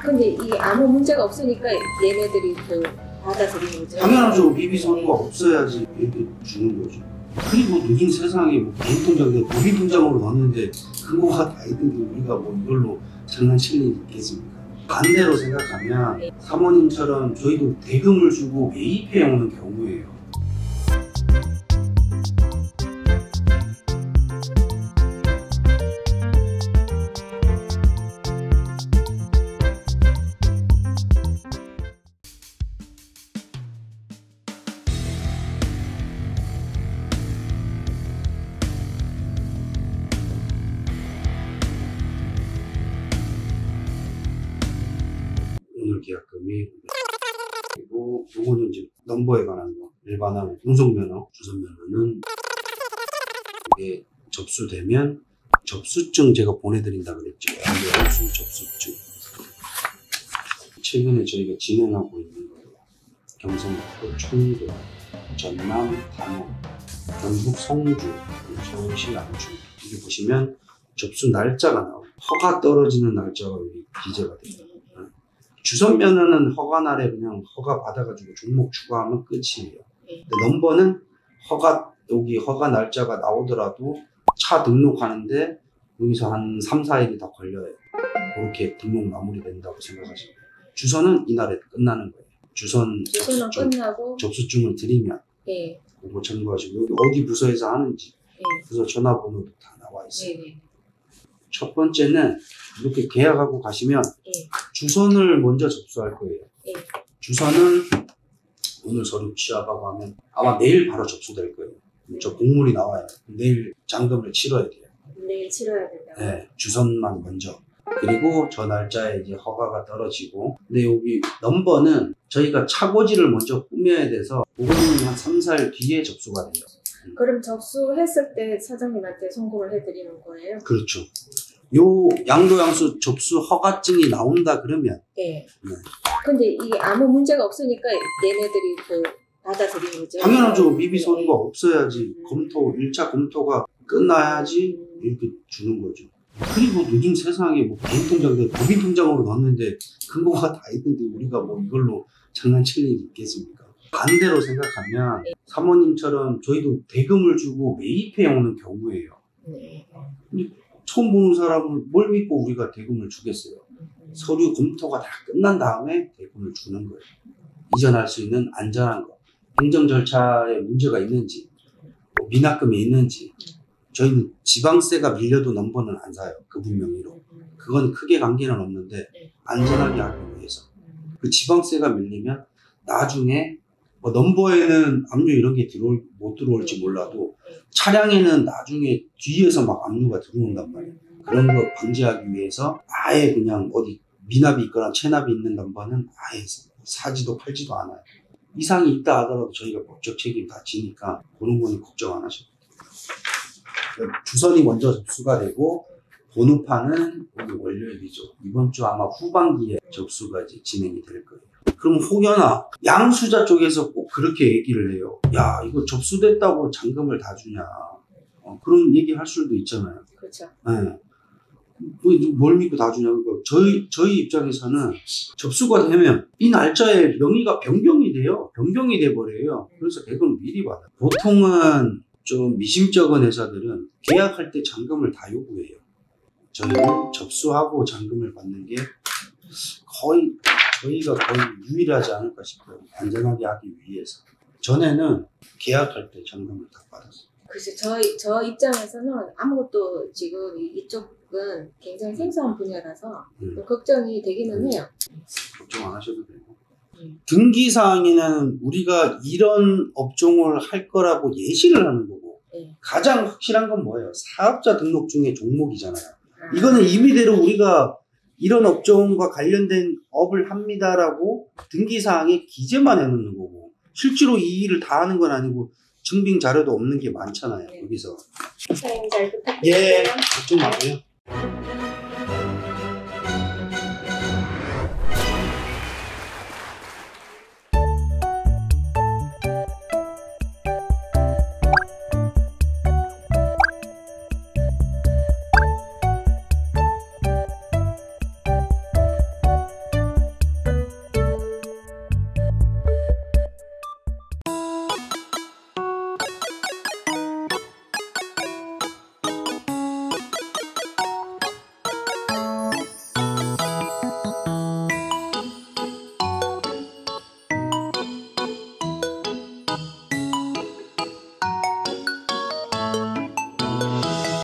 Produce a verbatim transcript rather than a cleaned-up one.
근데 이게 아무 문제가 없으니까 얘네들이 그 받아들이는 거죠. 당연하죠. 미비서류가 없어야지 이렇게 주는 거죠. 그리고 요즘 세상에 뭐 개인통장에 무비통장으로 넣었는데 근거가 다 있는데 우리가 뭐 이걸로 장난칠 일이 있겠습니까? 반대로 생각하면 네. 사모님처럼 저희도 대금을 주고 매입해 오는 경우예요. 오늘 계약금이 그리고 요거는 이제 넘버에 관한 거 일반하고 공속면허, 주선면허는 이게 접수되면 접수증 제가 보내드린다 그랬죠. 양도양수 접수증. 최근에 저희가 진행하고 있는 거예요. 경상북도 청도, 전남 단원, 경북 성주, 서울시 안주. 여기 보시면 접수 날짜가 나와요. 허가 떨어지는 날짜가 여기 기재가 됩니다. 주선면허는 허가날에 그냥 허가 받아가지고 종목 추가하면 끝이에요. 근데 넘버는 허가, 여기 허가 날짜가 나오더라도 차 등록하는데 여기서 한 삼, 사 일이 더 걸려요. 그렇게 등록 마무리된다고 생각하시면 돼요. 주선은 이날에 끝나는 거예요. 주선 주선은 접수증, 끝나고 접수증을 드리면 네. 그거 참고하시고 여기 어디 부서에서 하는지 네. 부서 전화번호도 다 나와 있어요. 네. 네. 첫 번째는 이렇게 계약하고 가시면 네. 주선을 먼저 접수할 거예요. 네. 주선은 오늘 서류 취합하고 하면 아마 내일 바로 접수될 거예요. 저 공문이 나와요. 내일 잔금을 치러야 돼요. 내일 치러야 된다고? 네, 주선만 먼저. 그리고 저 날짜에 이제 허가가 떨어지고. 근데 여기 넘버는 저희가 차고지를 먼저 꾸며야 돼서 그거는 한 삼, 사 일 뒤에 접수가 돼요. 그럼 접수했을 때 사장님한테 송금을 해드리는 거예요? 그렇죠. 요 양도양수 접수 허가증이 나온다 그러면 네. 네. 근데 이게 아무 문제가 없으니까 얘네들이 그 받아들이는 거죠? 당연하죠. 미비서류가 없어야지 음. 검토, 일 차 검토가 끝나야지 이렇게 주는 거죠. 그리고 요즘 세상에 뭐 개인통장에 무비통장으로 넣었는데 근거가 다 있는데 우리가 뭐 이걸로 장난칠 일이 있겠습니까? 반대로 생각하면 사모님처럼 저희도 대금을 주고 매입해 오는 경우예요. 네. 처음 보는 사람은 뭘 믿고 우리가 대금을 주겠어요. 서류 검토가 다 끝난 다음에 대금을 주는 거예요. 이전할 수 있는 안전한 거, 행정 절차에 문제가 있는지, 뭐 미납금이 있는지. 저희는 지방세가 밀려도 넘버는 안 사요. 그분 명의로. 그건 크게 관계는 없는데 안전하게 하기 위해서. 그 지방세가 밀리면 나중에 뭐 넘버에는 압류 이런 게 들어올, 못 들어올지 몰라도 차량에는 나중에 뒤에서 막 압류가 들어온단 말이에요. 그런 거 방지하기 위해서 아예 그냥 어디 미납이 있거나 체납이 있는 넘버는 아예 사지도 팔지도 않아요. 이상이 있다 하더라도 저희가 법적 책임 다 지니까 그런 거는 걱정 안 하셔도 돼요. 주선이 먼저 접수가 되고 번호판은 오늘 월요일이죠. 이번 주 아마 후반기에 접수가 이제 진행이 될 거예요. 그럼 혹여나 양수자 쪽에서 꼭 그렇게 얘기를 해요. 야, 이거 접수됐다고 잔금을 다 주냐. 어, 그런 얘기 할 수도 있잖아요. 그렇죠. 네. 뭐, 뭘 믿고 다 주냐. 그러니까 저희, 저희 입장에서는 접수가 되면 이 날짜에 명의가 변경이 돼요. 변경이 돼버려요. 그래서 대금 미리 받아요. 보통은 좀 미심쩍은 회사들은 계약할 때 잔금을 다 요구해요. 저희는 접수하고 잔금을 받는 게 거의 저희가 거의 유일하지 않을까 싶어요. 안전하게 하기 위해서. 전에는 계약할 때 잔금을 다 받았어요. 글쎄, 저희, 저 입장에서는 아무것도 지금 이쪽은 굉장히 생소한 분야라서 음. 좀 걱정이 되기는 음. 해요. 걱정 안 하셔도 되고. 음. 등기사항에는 우리가 이런 업종을 할 거라고 예시를 하는 거고 네. 가장 확실한 건 뭐예요? 사업자 등록 중에 종목이잖아요. 아. 이거는 임의대로 우리가 이런 업종과 관련된 업을 합니다라고 등기사항에 기재만 해놓는 거고 실제로 이 일을 다 하는 건 아니고 증빙 자료도 없는 게 많잖아요. 네. 여기서. 사장님 잘 부탁드립니다. 예, 걱정 마세요.